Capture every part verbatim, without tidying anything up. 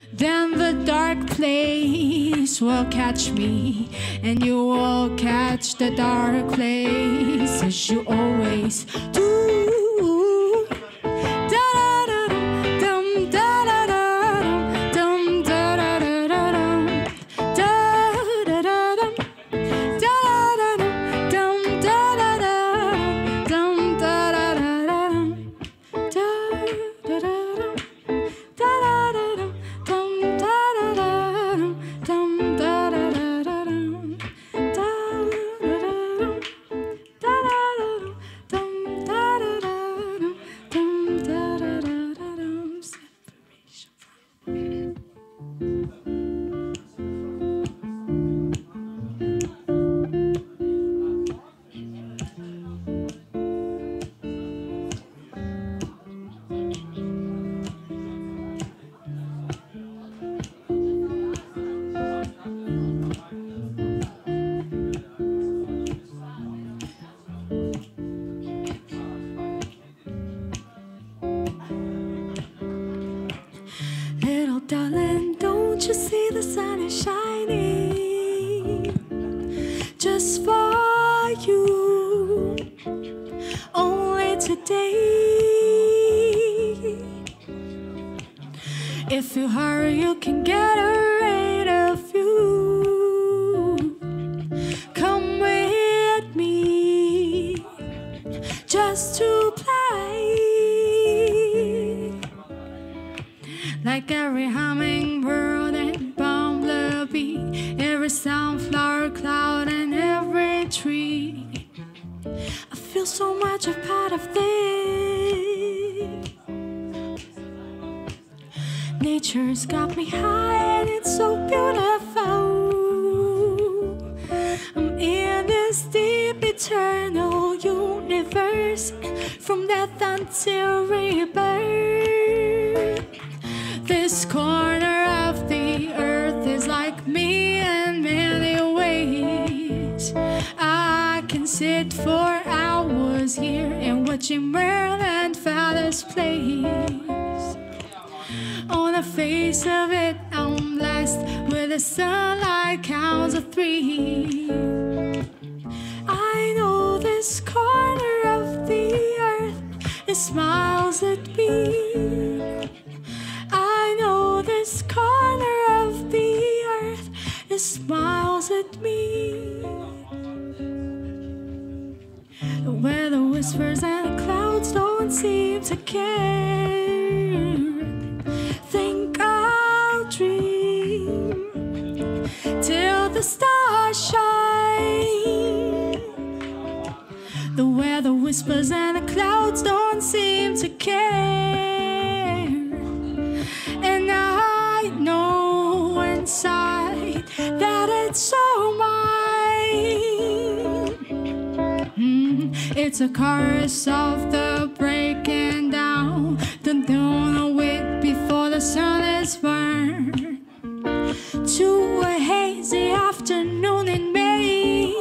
then the dark place will catch me, and you will catch the dark place as you always do. Darling, don't you see the sun is shining just for you, only today. If you hurry, you can get a rid of you. Come with me just to play. Like every hummingbird and bumblebee, every sunflower cloud and every tree, I feel so much a part of this. Nature's got me high and it's so beautiful. I'm in this deep eternal universe, from death until rebirth. This corner of the earth is like me in many ways. I can sit for hours here and watch Merlin fellas place. On the face of it, I'm blessed with the sunlight counts of three. I know this corner of the earth, it smiles at me. I know this corner of the earth, it smiles at me. The weather whispers and the clouds don't seem to care. Think I'll dream till the stars shine. The weather whispers and the clouds don't seem to care. And I know inside that it's all mine. Mm, it's a chorus of the breaking down, the dawn of it before the sun is burned, to a hazy afternoon in May.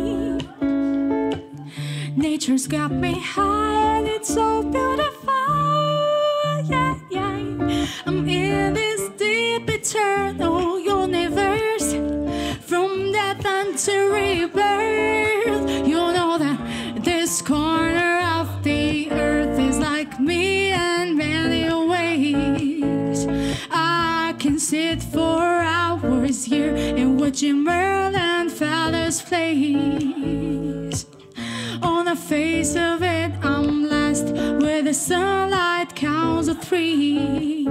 Nature's got me high and it's so beautiful. Yeah, yeah. I'm in this deep eternal universe, from death until rebirth. You know that this corner of the earth is like me in many ways. I can sit for hours here and watch Merlin fellas place. On the face of it, I'm blessed with the sunlight counts of three.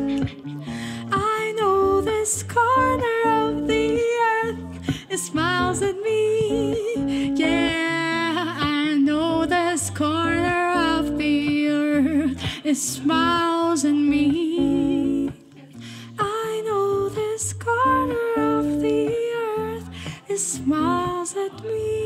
I know this corner of the earth, it smiles at me. Yeah, I know this corner of the earth, it smiles at me. I know this corner of the earth, it smiles at me.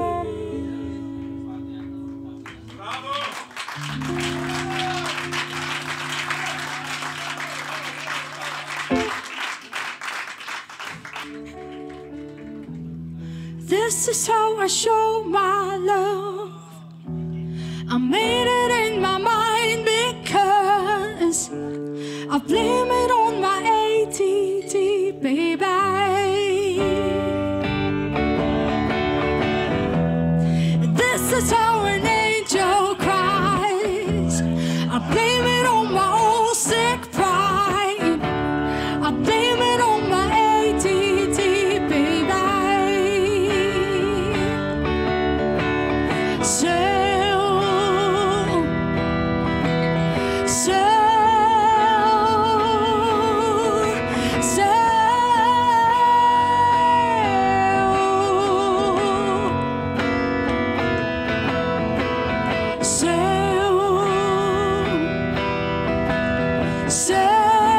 This is how I show my love. I made it in my mind because I blame it on my D D, baby. This is how an angel cries. I blame it on my own sick pride. I blame it on my A D D, baby. So, so, so, so, so.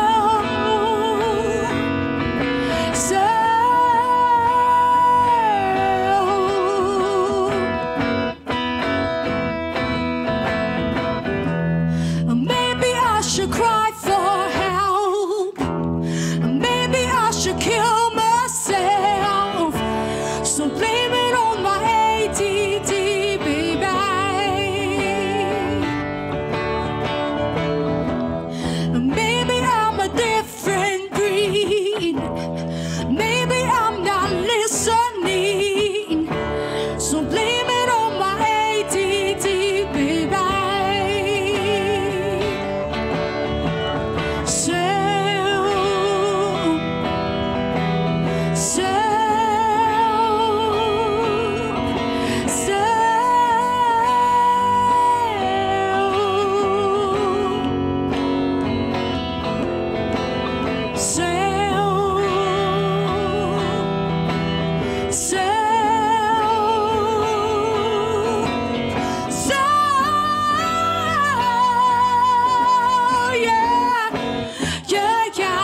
Maybe I should cry for help. Maybe I should kill myself. So blame it on my A D D, baby. Maybe I'm a different breed. Maybe I'm not listening. So blame it on my A D D, baby. So, so, so, so, so, so, yeah, yeah, yeah.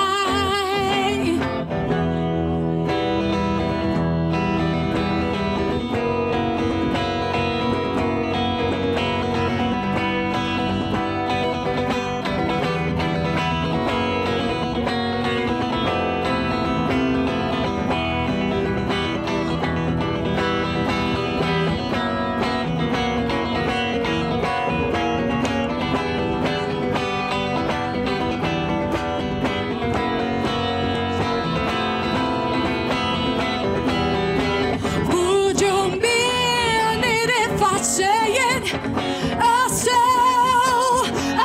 Would you mean it if I say it? I say, I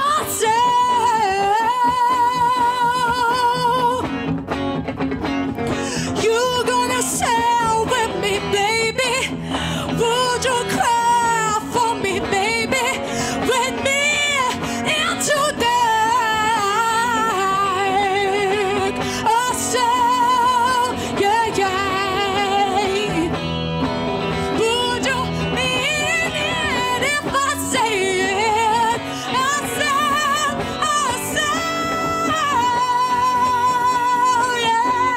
say, you gonna sail with me, baby? Would you cry for me, baby? With me into dark. I say, yeah, yeah. Would you mean it if I say it? I said, I said, yeah.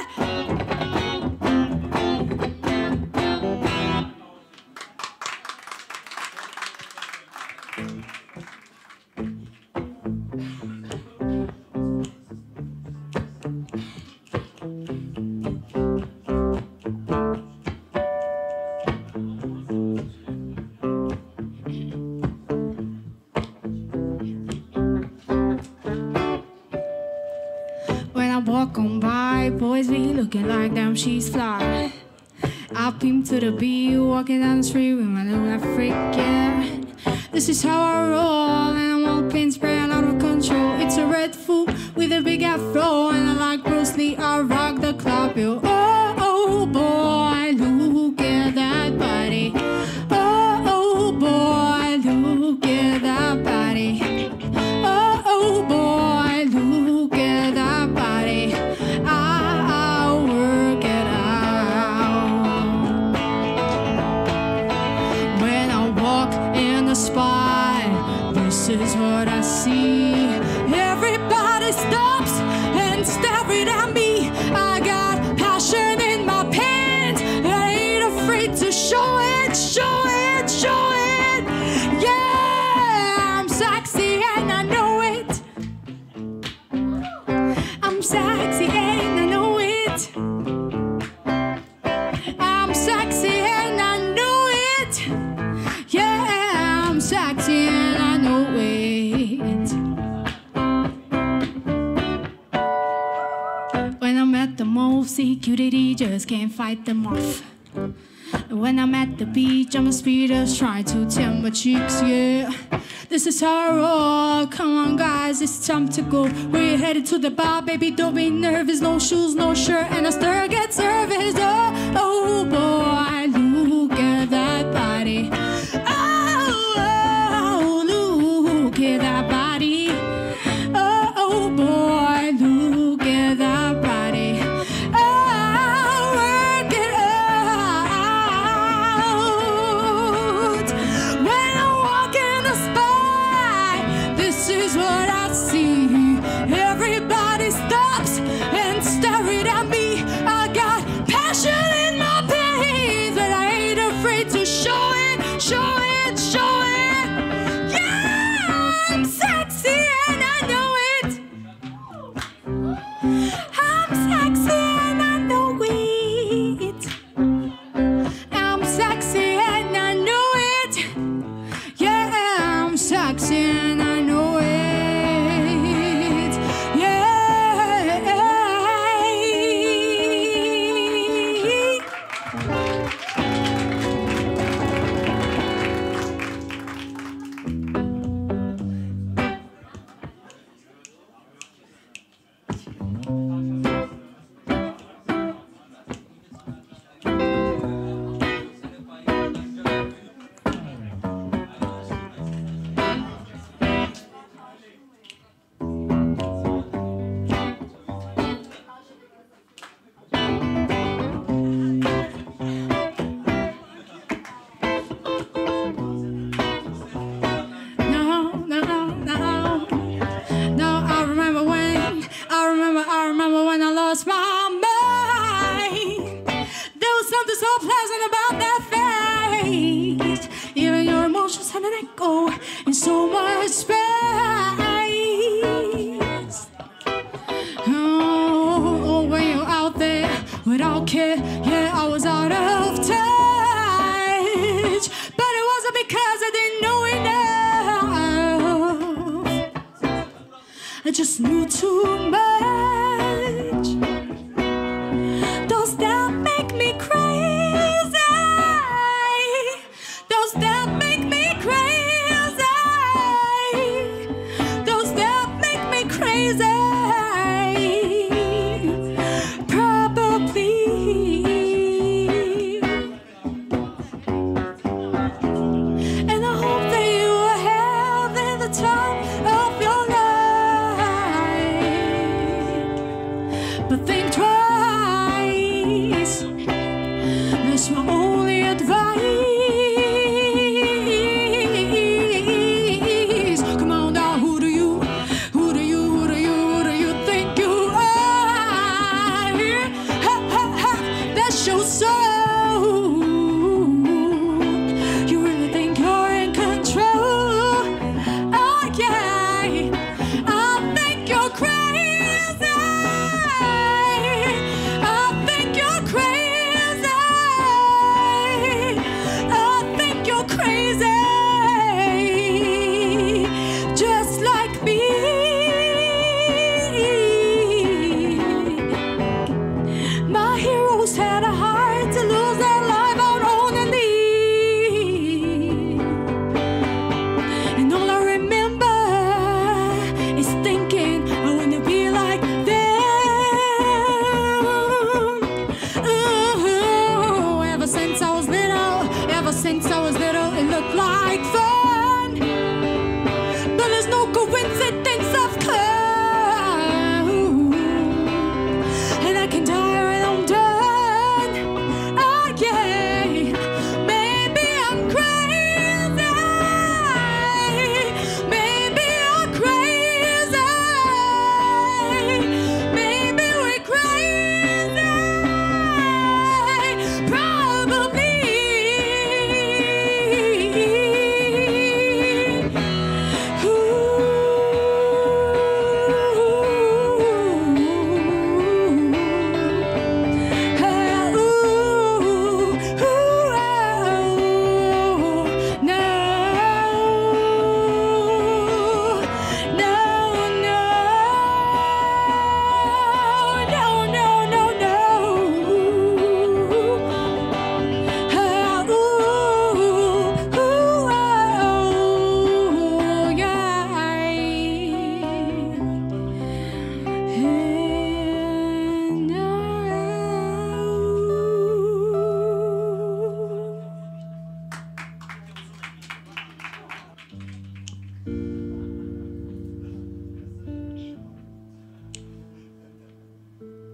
When I walk on by, boys be looking like damn she's fly. I beam to the beat, walking down the street with my little freak, yeah. This is how I roll, and I'm all pain spraying out of control. It's a red fool with a big afro, and I like Bruce Lee, I rock the club, yo. Oh, oh boy, look at that body. Oh, oh boy, look at that body. Oh, oh boy, look at that body. I'll work it out. When I walk in the spot, this is what I see. Everybody stops and staring at me. I got passion in my pants. I ain't afraid to show it, show it, show it. Yeah, I'm sexy and I know it. I'm sexy and I know it. I'm sexy and I know it. Yeah, I'm sexy and I know it. no security, just can't fight them off. When I'm at the beach, I'm a speeders trying to tan my cheeks, yeah. This is how I roll. Come on, guys, it's time to go. We're headed to the bar, baby, don't be nervous. No shoes, no shirt, and I still get service. Oh, oh boy, look at that body. Oh, oh, look at that body. Oh, oh boy, look at that body. Oh, work it out. When I walk in the spot, this is what I see. Everybody stops and stares at me. I got passion in my veins, but I ain't afraid to show it, show it, show it. Yeah, I'm sexy and I know it. I'm sexy and I know it. I'm sexy and I know it. Yeah, I'm sexy and I know it. Yeah. No, no, no. No, I remember when, I remember, I remember when I lost my mind. There was something so pleasant about that face. Even your emotions had an echo in so much space. Oh, when you're out there without care, yeah, I was out of touch. But it wasn't because I didn't know enough. I just knew too much. Does that make me crazy? Does that make me crazy? Does that make me crazy? Probably. And I hope that you are having the time of your life. But think twice. That's my only advice. Come on now, who do you, who do you, who do you, who do you think you are? Ha, ha, ha, that's your soul. You really think you're in control? Oh yeah, I think you're crazy.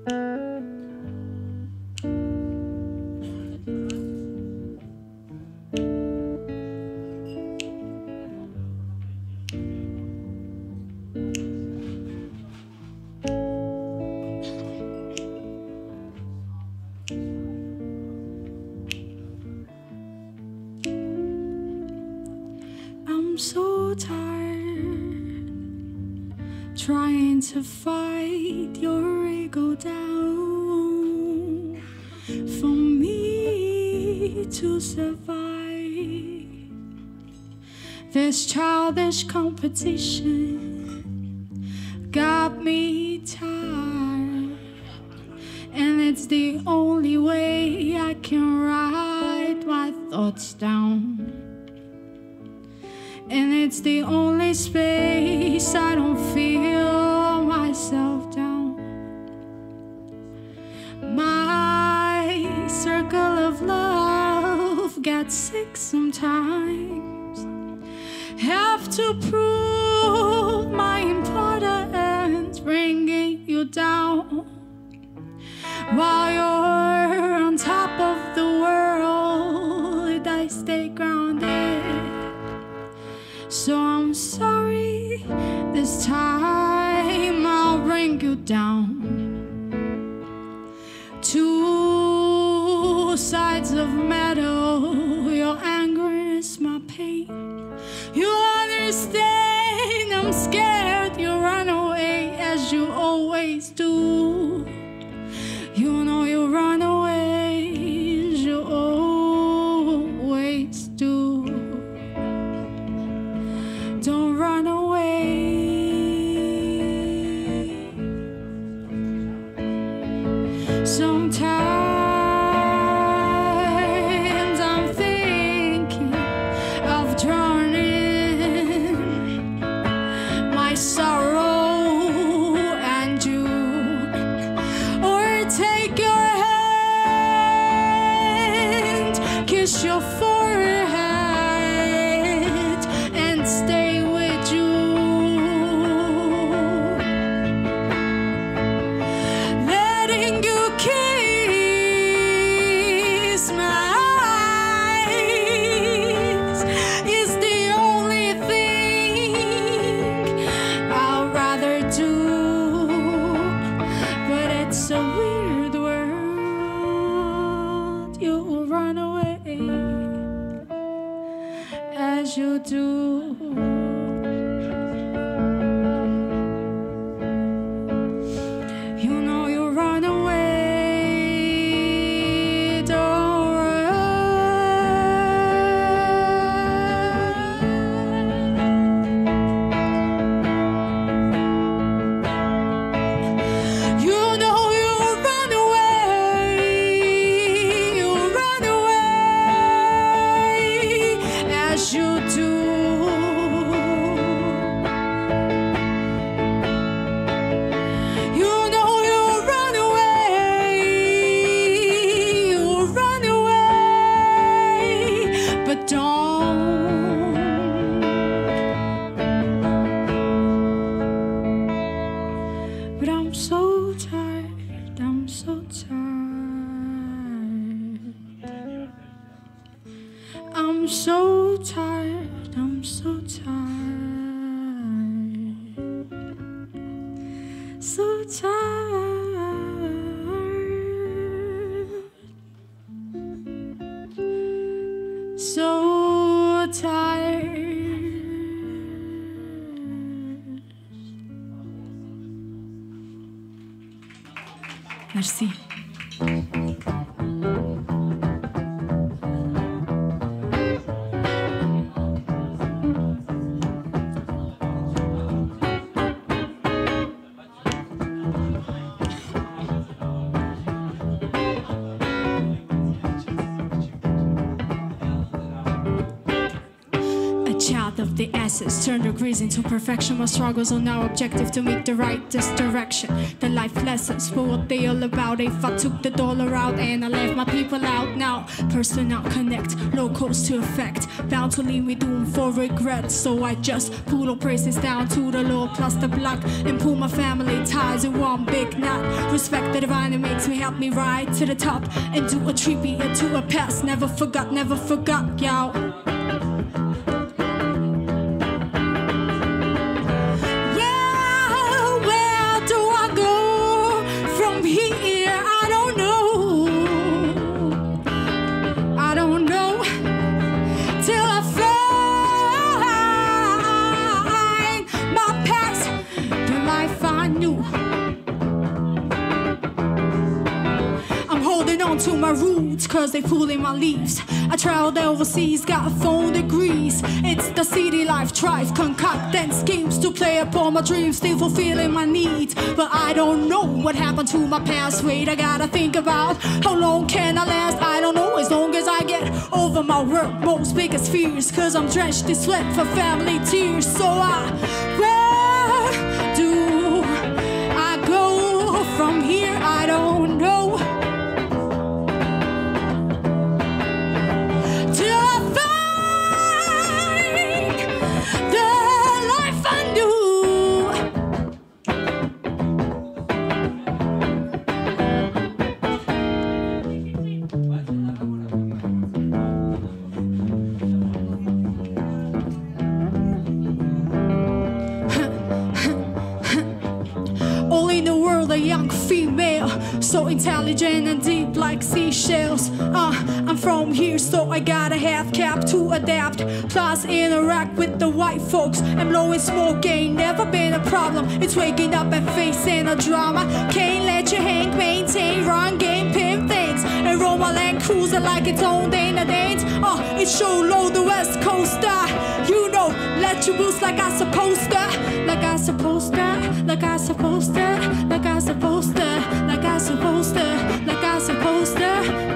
I'm so tired trying to fight your ego down for me to survive. This childish competition got me tired, and it's the only way I can write my thoughts down. And it's the only space I don't feel myself down. My circle of love gets sick sometimes. Have to prove my importance, bringing you down while you're on top of the world. I stay grounded. So I'm sorry, this time I'll bring you down. Two sides of metal, your anger is my pain. You understand, I'm scared, you run away as you always do. You know you run away as you always do. Don't run away. Sometimes I'm thinking of drowning my sorrow and you, or take your hand, kiss your forehead, and stay with you. Letting you kiss my eyes is the only thing I'd rather do. But it's a weird world. You'll run away as you do. You know you run away. Don't run. You know you run away. You run away as you do. You know you run away, you run away, but don't. But I'm so tired, I'm so tired. I'm so tired, I'm so tired. So tired, so tired. Merci. A child path of the asses, turn degrees into perfection. My struggles are now objective to make the right this direction. The life lessons for what they all about. If I took the dollar out and I left my people out now, personal connect, locals to effect, bound to leave me doomed for regret. So I just pull all praises down to the Lord plus the block and pull my family ties in one big knot. Respect the divine that makes me help me ride to the top and do a tribute to a past. Never forgot, never forgot, y'all. To my roots, cause they pulling my leaves. I traveled overseas, got four degrees. It's the city life, drive, concocting schemes to play upon my dreams, still fulfilling my needs. But I don't know what happened to my past. Wait, I gotta think about how long can I last. I don't know, as long as I get over my work, most biggest fears. Cause I'm drenched in sweat for family tears. So I, where do I go from here? I don't know. Young female, so intelligent and deep like seashells. Uh, I'm from here, so I got a half cap to adapt. Plus interact with the white folks. I'm blowing smoke, ain't never been a problem. It's waking up and facing a drama. Can't let you hang, maintain, run game, pimp things, and roll my Land Cruiser like it's owned in a dance. Uh, it's show low the West Coast. Uh, you know, let you boost like I supposed to, like I supposed to, like I supposed to, like I supposed to, like I supposed to, like I supposed to.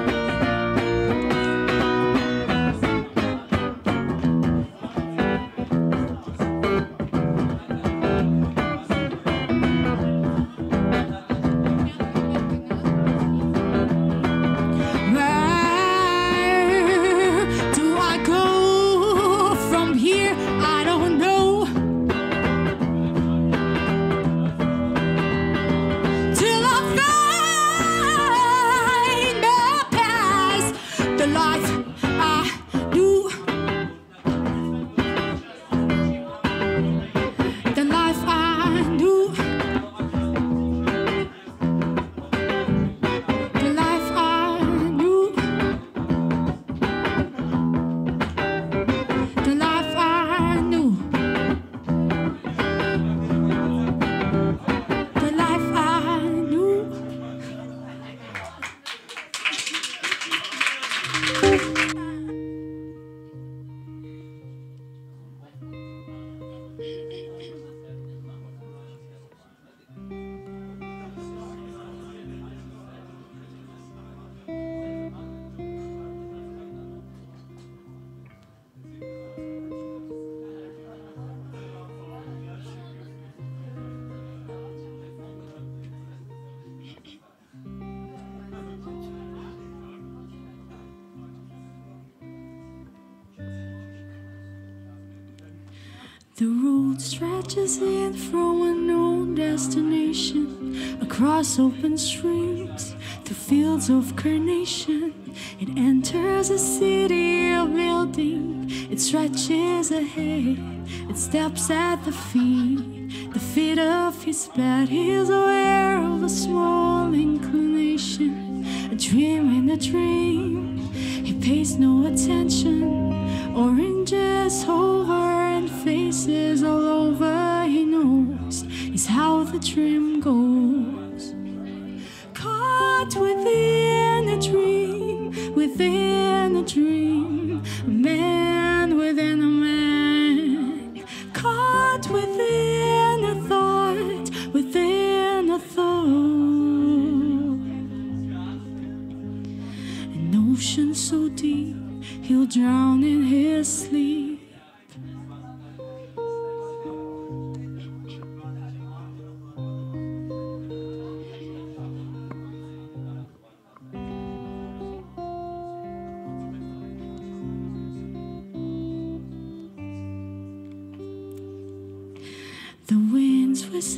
The road stretches in from a known destination, across open streams, through fields of carnation. It enters a city of building, it stretches ahead, it steps at the feet, the feet of his bed. He's aware of a small inclination, a dream in a dream. He pays no attention, oranges over and faces all over. He knows is how the dream goes. Caught within a dream, within a dream, a man within a man. Caught within a thought, within a thought. An ocean so deep, he'll drown in his sleep.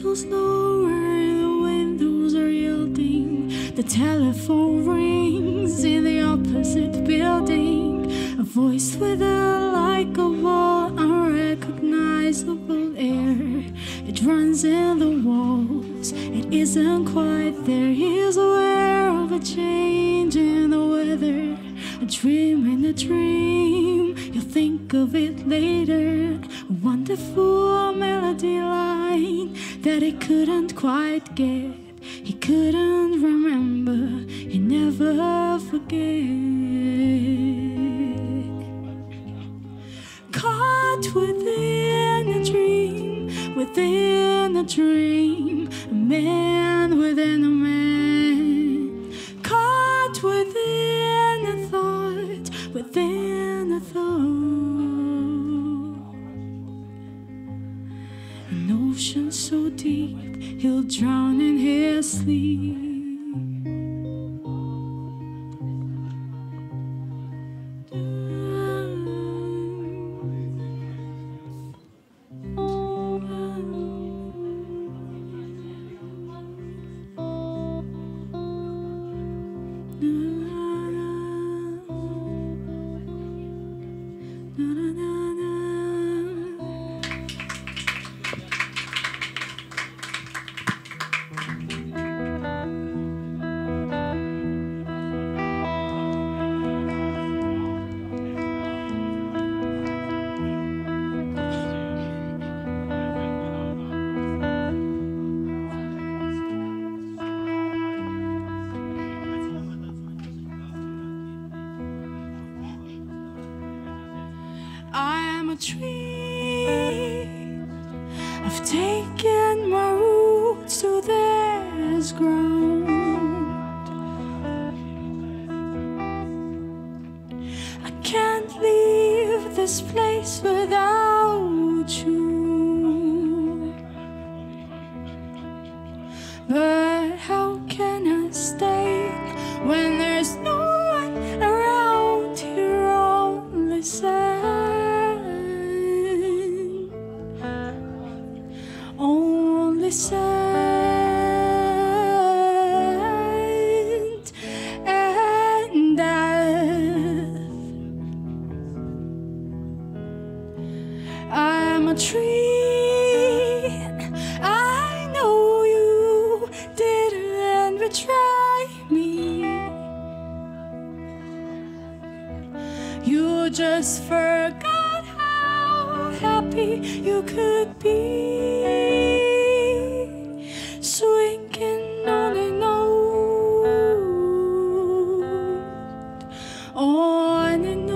so slower, the windows are yielding. The telephone rings in the opposite building. A voice with a like a wall, unrecognizable air. It runs in the walls, it isn't quite there. He's aware of a change in the weather. A dream in a dream, you'll think of it later. A wonderful melody line that he couldn't quite get. He couldn't remember, he never forget. Caught within a dream, within a dream, a man within a man. Caught within a thought, within a thought. An ocean so deep, he'll drown in his sleep. I'm a tree, I've taken my roots to this ground. I can't leave this place without you. But how can I stay when there's no one around here, only sad? Only sand and death. I'm a tree, I know you didn't betray me. You just forgot how happy you could be. Swinging on a note, on a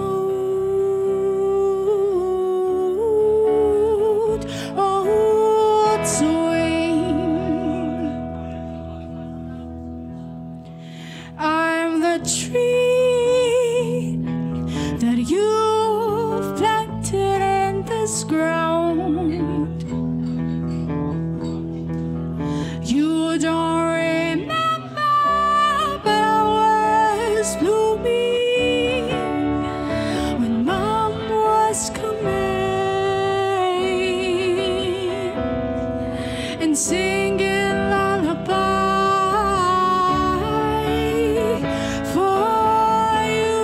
note, old swing. I'm the tree that you've planted in this ground. You don't remember, but I was blooming when Mom was coming and singing lullaby for you.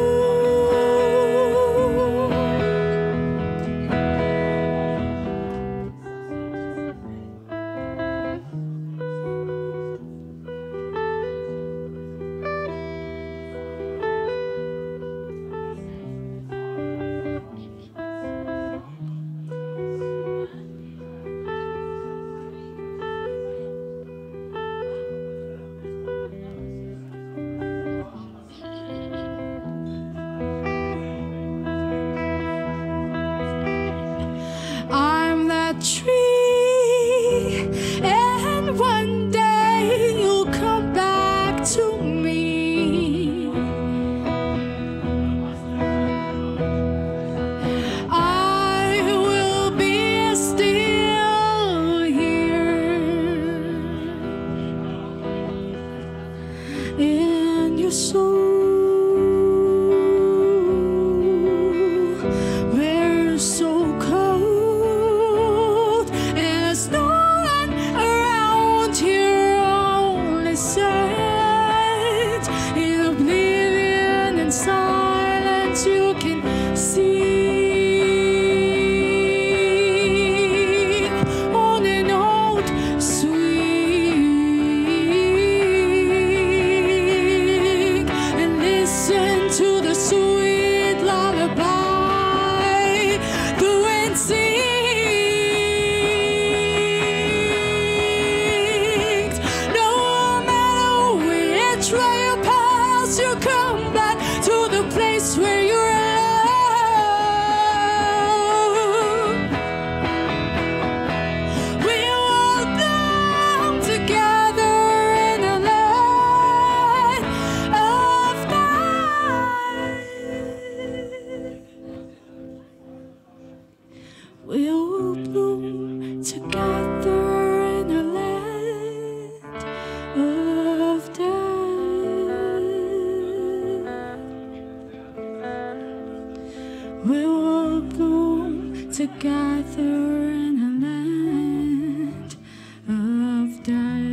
I'm that tree, and one day you'll come back to me. I will be still here in your soul. We're so cold, and there's no one come back to the place where you're alone. We will come together in a land of night. We'll bloom together in a land of death. We will bloom together in a land of death.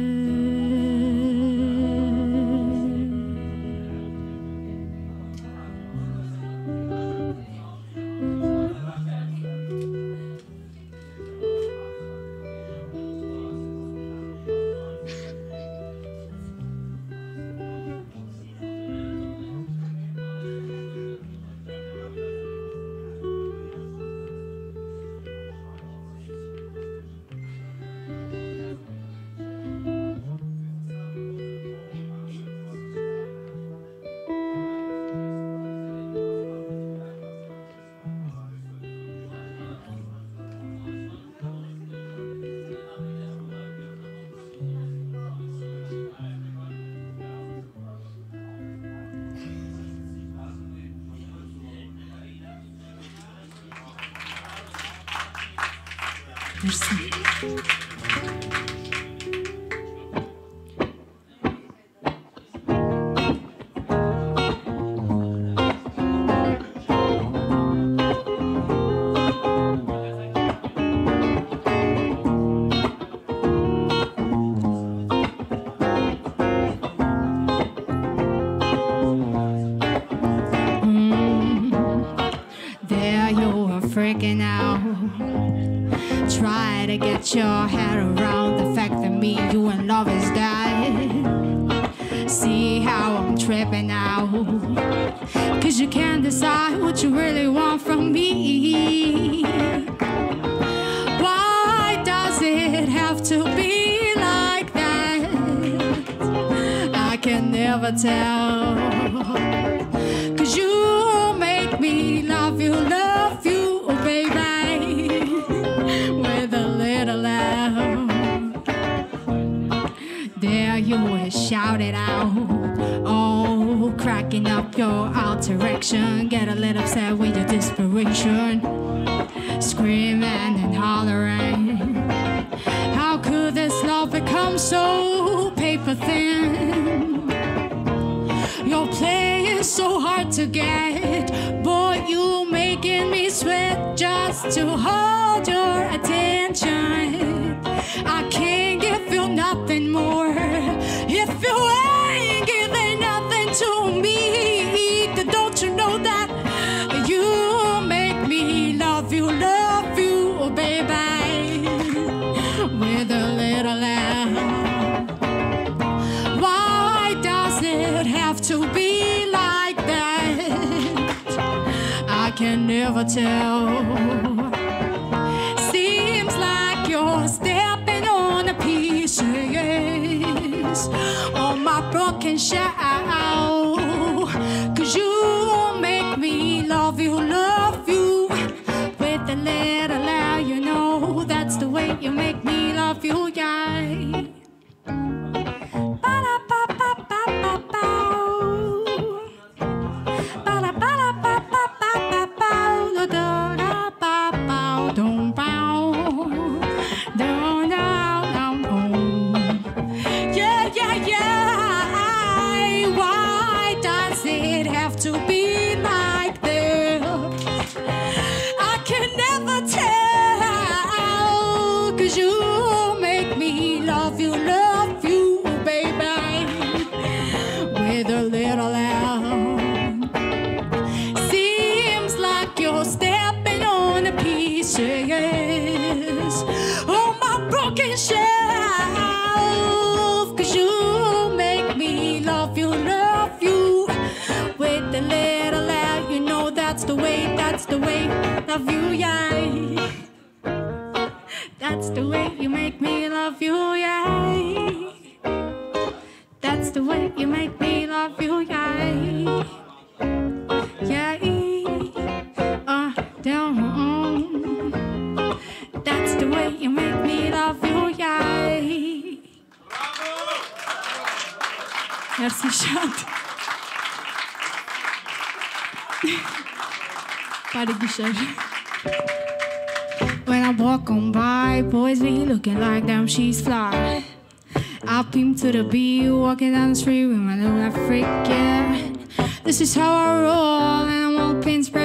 Merci. Freaking out, try to get your head around the fact that me, you, and love is dead. See how I'm tripping out, cause you can't decide what you really want from me. Why does it have to be like that? I can never tell, cause you make me love you, love you, with a little love. There you were, shouted out, oh, cracking up your alteration. Get a little upset with your desperation, screaming and hollering. How could this love become so paper thin? You're playing so hard to get, boy, you making me sweat just to hold your attention. I can't give you nothing more if you ain't giving nothing to me. Don't you know that you make me love you, love you, baby, with a little love? Why does it have to be like that? I can never tell. Seems like you're stepping on a piece of yes, on my broken shell. Cause you make me love you, love you, with a little love, you know, that's the way you make me love you, yeah. To be like this, I can never tell, cause you make me love you, love you, baby, with a little love. Seems like you're stepping on a piece of yes, on my broken shelf, cause you make me love you, love you, with a little love, you know, that's the way, that's the way, love you, yeah. That's the way you make me love you, yeah. That's the way you make me love you, yeah. Merci, chat. Pas de guichet. When I walk on by, boys be looking like them she's fly. I beam to the beat, walking down the street with my little freak, yeah. This is how I roll, and I'm all pin spread.